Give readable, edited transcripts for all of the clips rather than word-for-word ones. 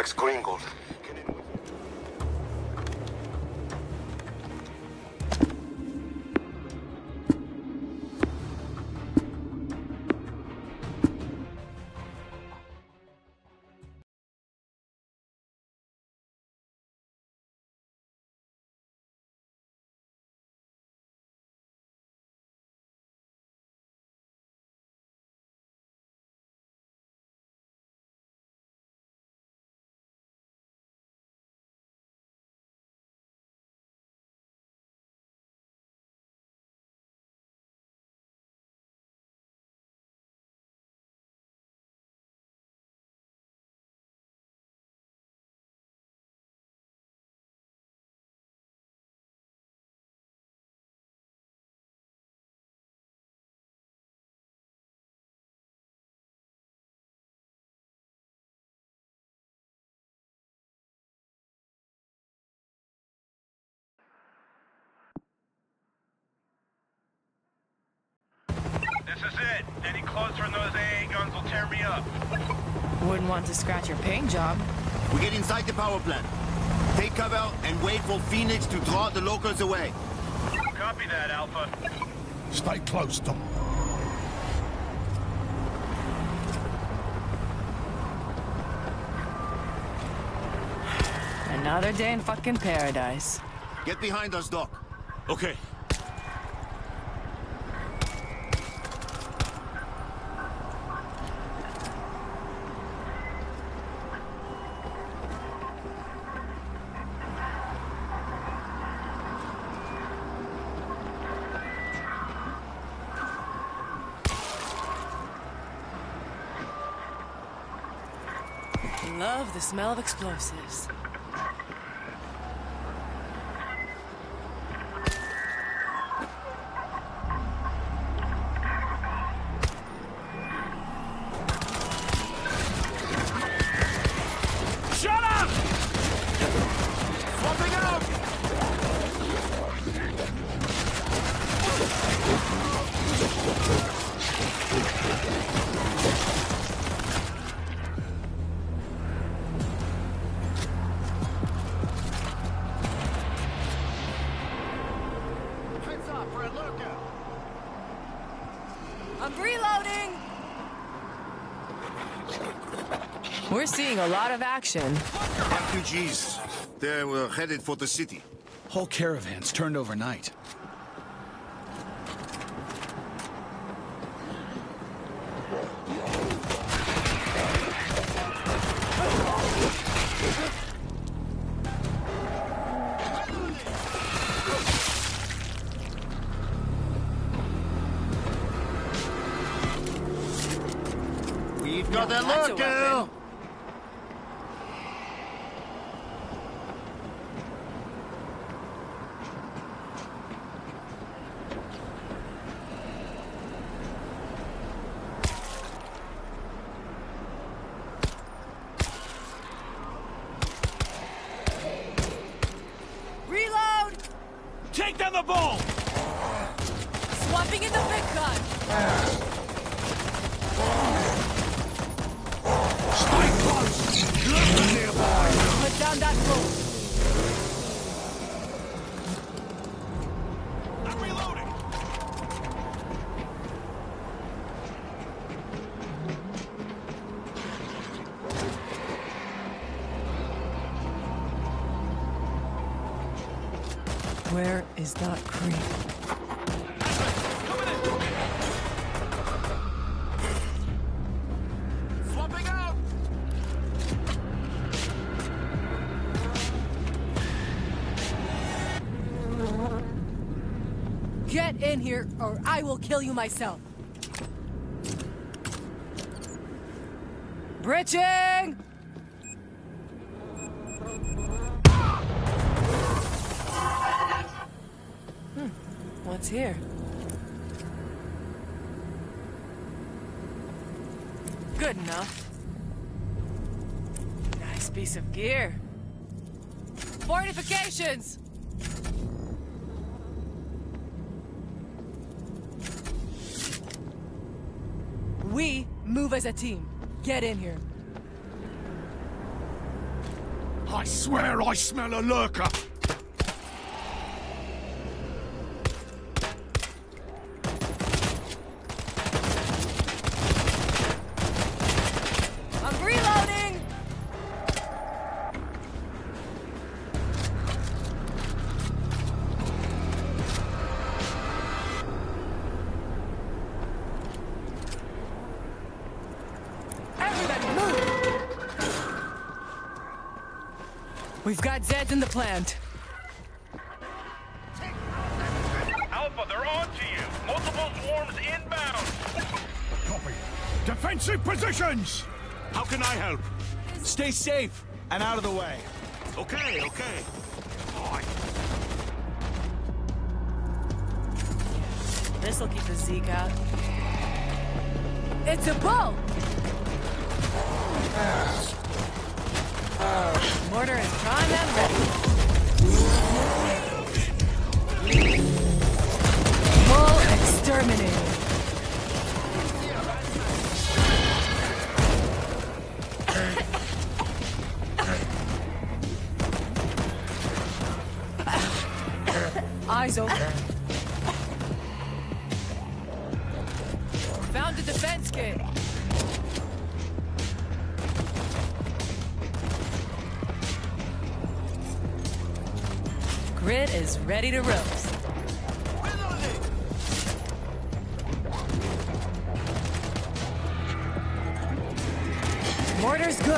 FX-6300. This is it. Any closer and those AA guns will tear me up. Wouldn't want to scratch your paint job. We get inside the power plant. Take cover and wait for Phoenix to draw the locals away. Copy that, Alpha. Stay close, Dom. Another day in fucking paradise. Get behind us, Doc. Okay. Love the smell of explosives. Shut up! Swapping out! I'm reloading! We're seeing a lot of action. Refugees. They were headed for the city. Whole caravans turned overnight. We've got a That's a local! weapon. Reload! Take down the ball! Swapping in the big gun! Stay close! Look nearby! Put down that boat! I'm reloading! Where is that creep? Coming in! Swapping out! Get in here, or I will kill you myself. Bridging! What's here? Good enough. Nice piece of gear. Fortifications! We move as a team. Get in here. I swear I smell a lurker. I'm reloading! Everybody move! We've got Zeds in the plant. Alpha, they're on to you. Multiple swarms inbound. Copy. Defensive positions! How can I help? Stay safe and out of the way. Okay, okay. This'll keep the Zeke out. It's a bull! Mortar is primed and ready. Bull exterminated. Eyes open. Found a defense kit. Grid is ready to roast. Mortar's good.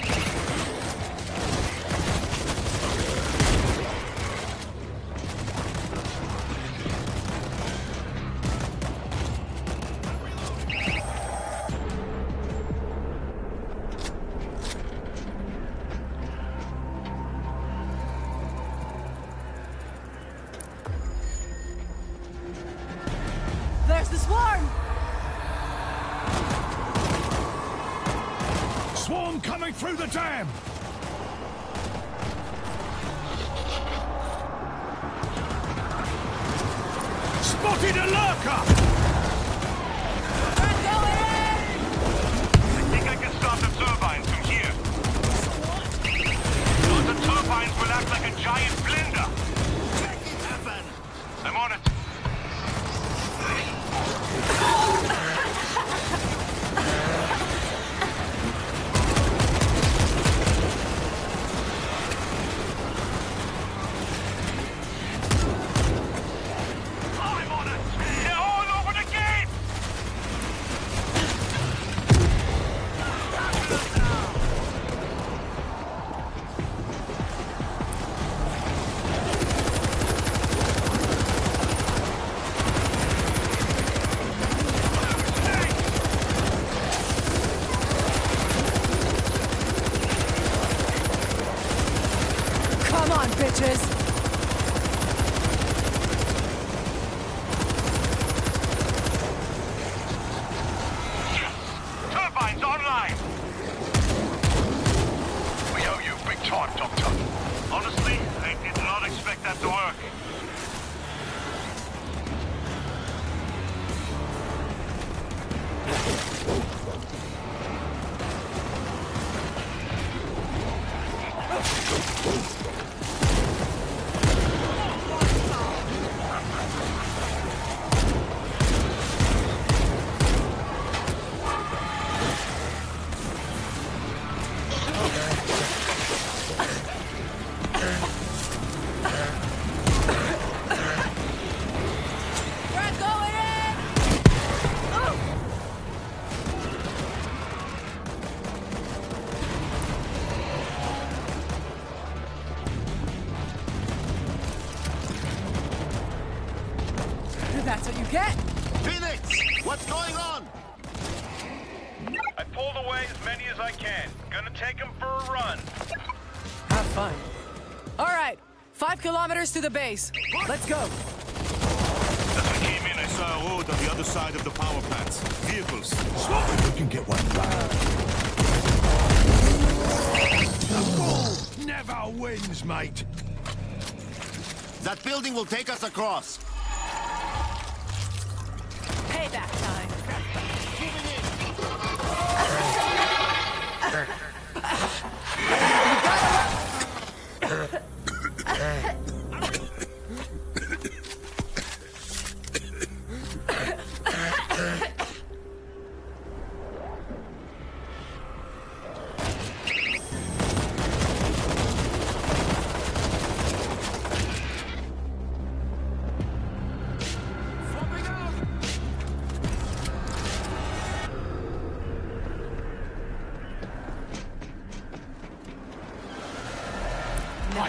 There's the swarm! Swarm coming through the dam! Spotted a lurker! We're going in! I think I can stop the turbines from here. Those turbines will act like a giant blender. Make it happen! I'm on it. I'm on it. They're all over the gate. Come on, bitches! Turbines online. We owe you big time, Doctor. Honestly, I did not expect that to work. We're going in! Oh! That's what you get! Phoenix! What's going on? I pulled away as many as I can. Gonna take them for a run. Have fun. All right, 5 kilometers to the base. Let's go. As I came in, I saw a road on the other side of the power plants. Vehicles. Swap it, we can get one back. The bull never wins, mate. That building will take us across. Payback time.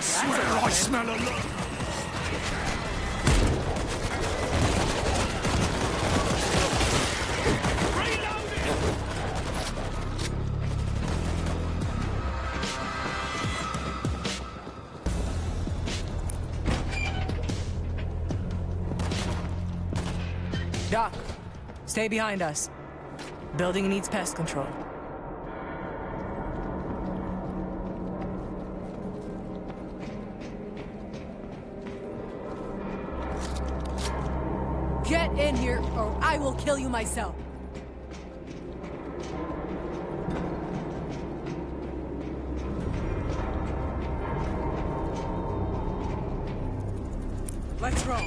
swear I smell a lot. Doc, stay behind us. Building needs pest control. Get in here, or I will kill you myself. Let's roll.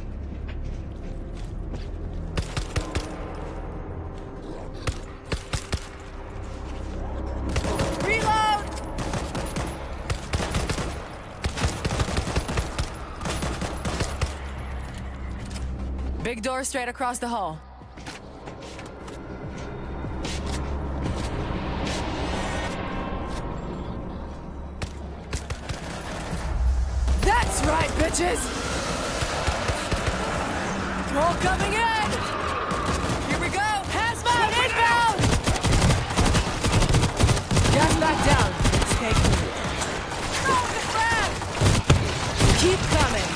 Big door straight across the hall. That's right, bitches! All coming in! Here we go! Hazmat inbound! Gas back down. Stay cool. Throw the flag! Keep coming.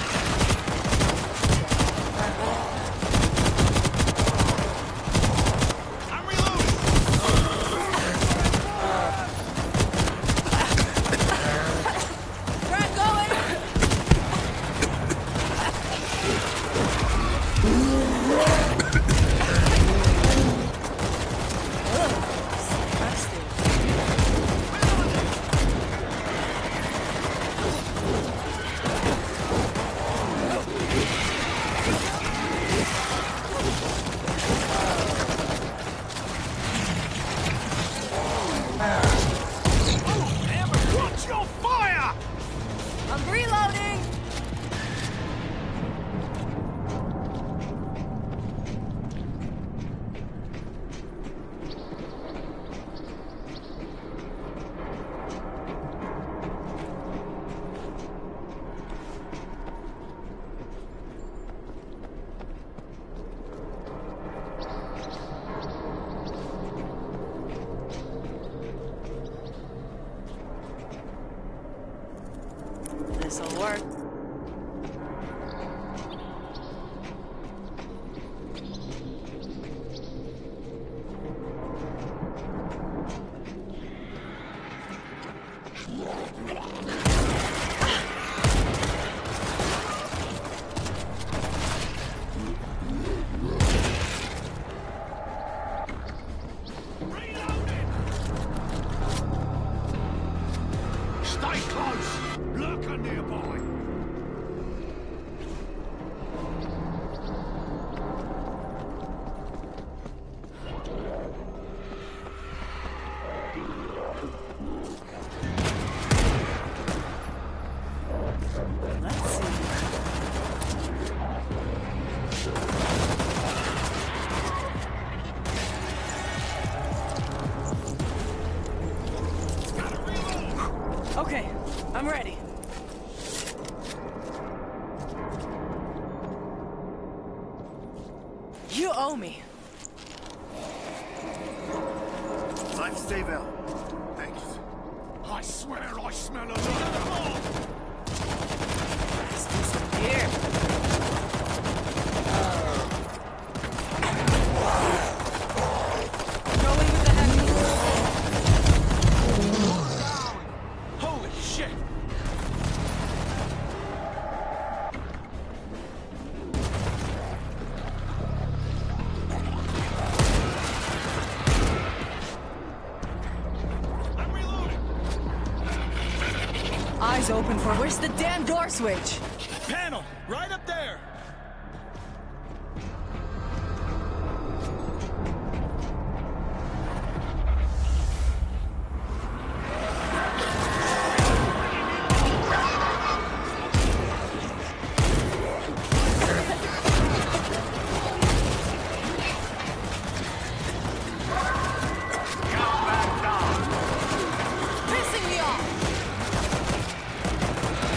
This'll work. Stay close! Lurker nearby! Let's see. Okay, I'm ready. You owe me. Lifesaver. Thanks. I swear I smell a lot. Let's do some beer. Going with the heavy. Holy shit! I'm reloading! Eyes open for where's the damn door switch? Panel! Right up there! Pissing me off!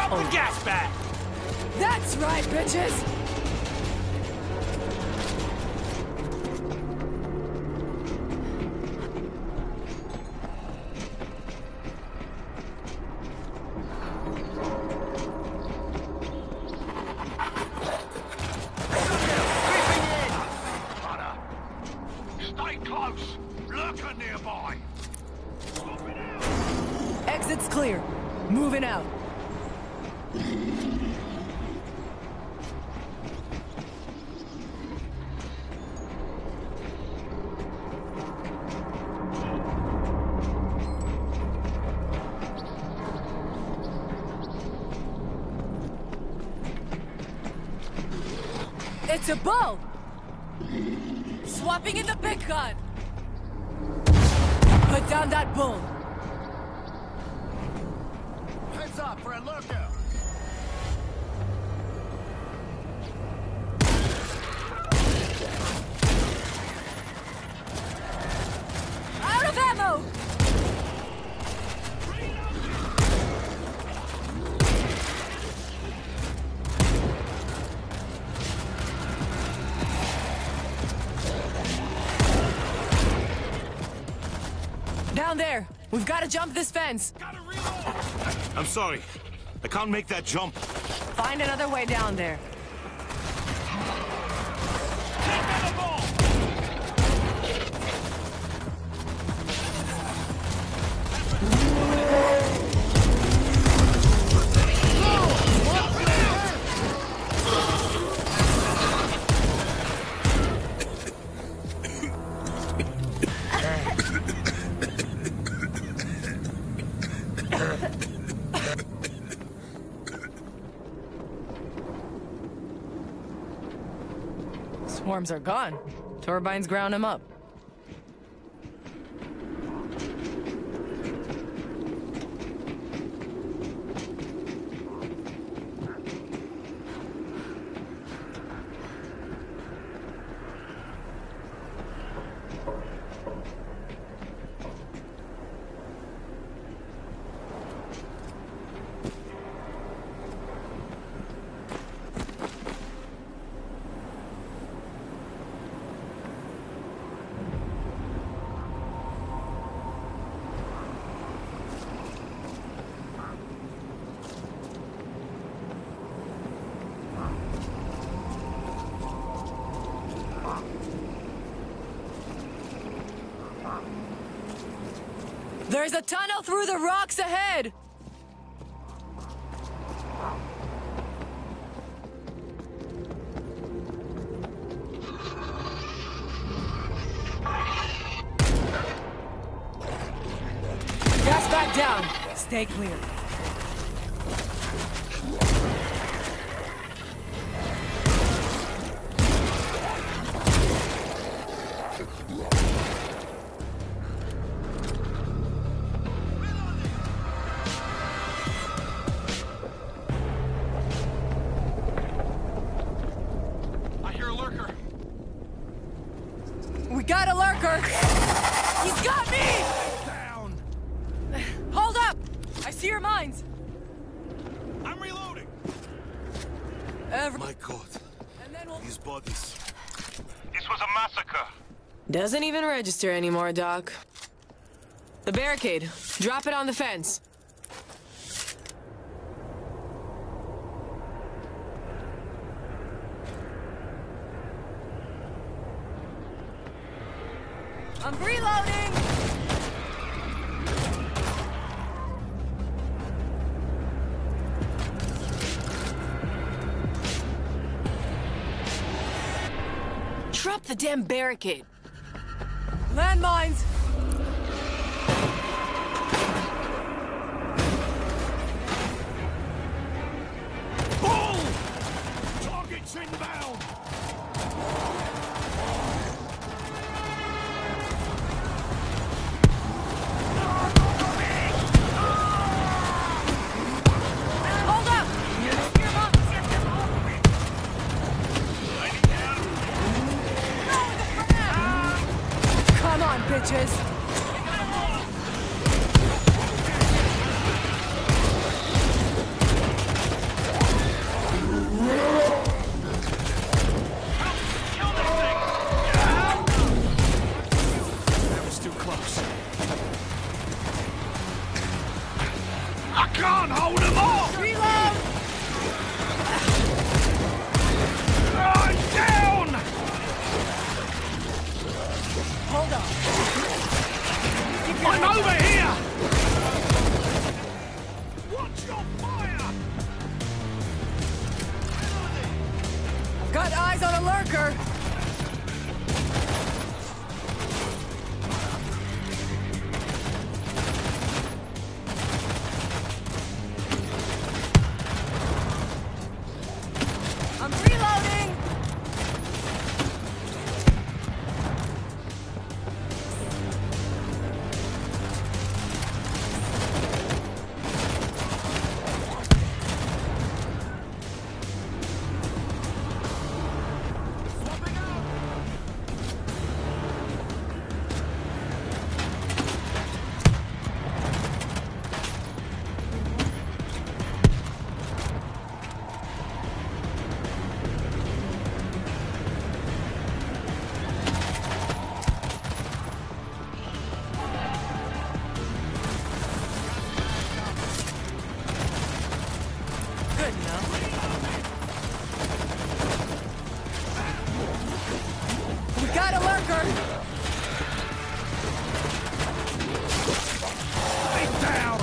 Drop the gas bag! That's right, bitches! Stay close. Lurker nearby. Exit's clear. Moving out. It's a bow! Swapping in the big gun! Put down that bull! Heads up for a lurker! Out of ammo! Down there! We've got to jump this fence! I'm sorry. I can't make that jump. Find another way down there. Swarms are gone. Turbines ground them up. There's a tunnel through the rocks ahead! Gas back down. Stay clear. We got a lurker! He's got me! Down. Hold up! I see your mines! I'm reloading. My God. And then we'll... These bodies. This was a massacre. Doesn't even register anymore, Doc. The barricade. Drop it on the fence. I'm reloading! Drop the damn barricade. Landmines! Bull! Targets inbound. Hold up! Come on, bitches! can't hold them off! Reload! I'm down! Hold on. Keep your I'm head over down. here! Watch your fire! Got eyes on a lurker. I'm reloading. Good enough. We got a lurker. Stay down!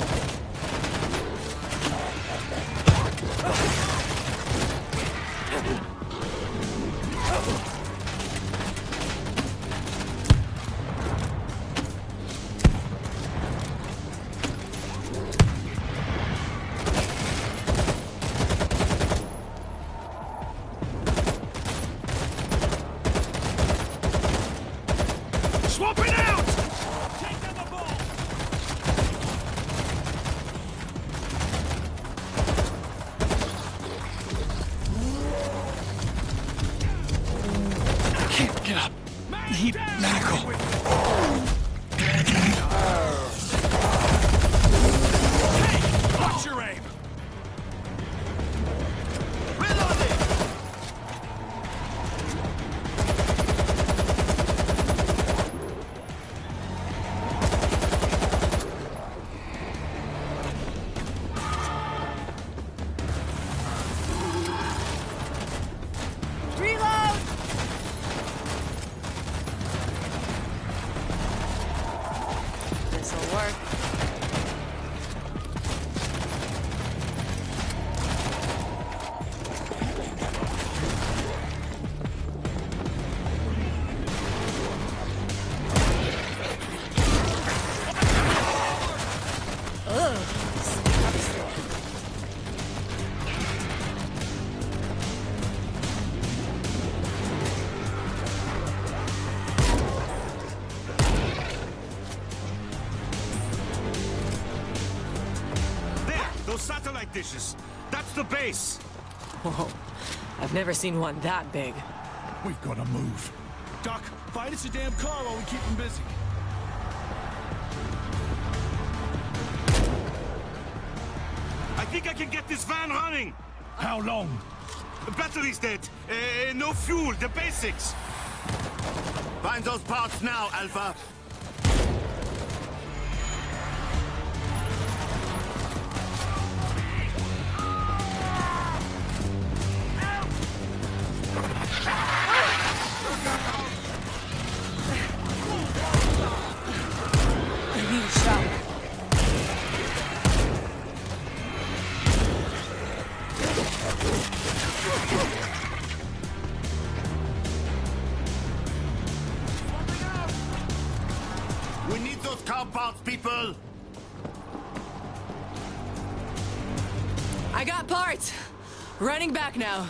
Swapping out! Take them the ball! Can't get up. Need medical. Hey! Watch your aim! Reload. This'll work. Ugh. There, those satellite dishes. That's the base. Whoa. I've never seen one that big. We've got to move. Doc, find us a damn car while we keep them busy. I think I can get this van running. How long? The battery's dead. No fuel, the basics. Find those parts now, Alpha. I need a shower. We need those car parts, people. I got parts. Running back now.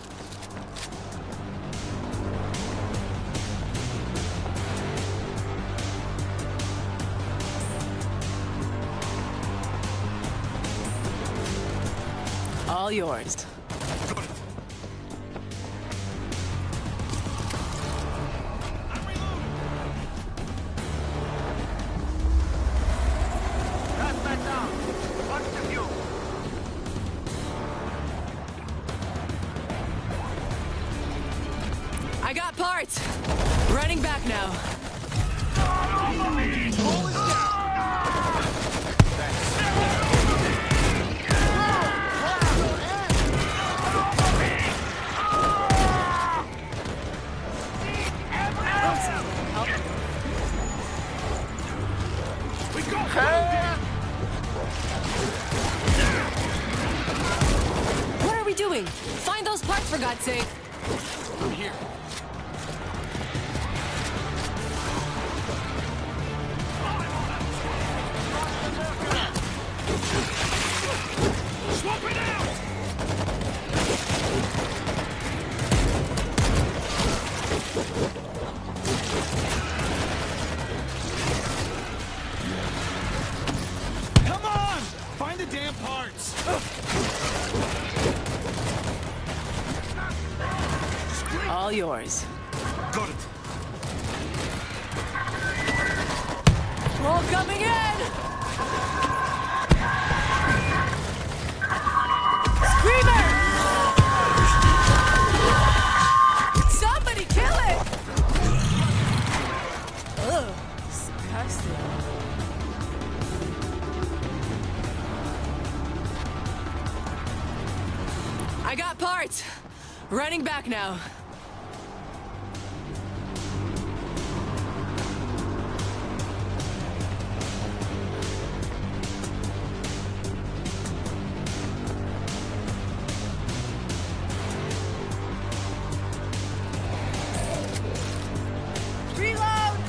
All yours. I got parts. Running back now. doing? Find those parts, for God's sake. I'm here. Swap it out! Come on! Find the damn parts! All yours. Got it. All coming in! Screamer! Somebody kill it! Ugh, disgusting. I got parts. Running back now. Reload!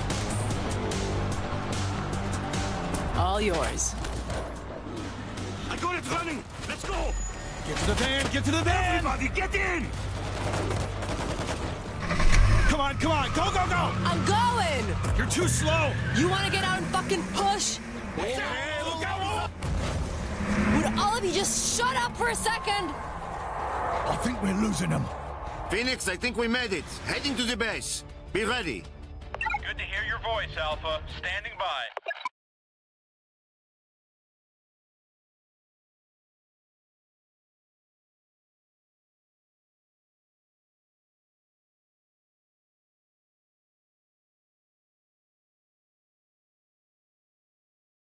All yours. I got it running. Let's go. Get to the van! Get to the van! Everybody, get in. Come on, come on! Go, go, go! I'm going! You're too slow! You want to get out and fucking push? Hey, look out! Would all of you just shut up for a second? I think we're losing them. Phoenix, I think we made it. Heading to the base. Be ready. Good to hear your voice, Alpha. Standing by.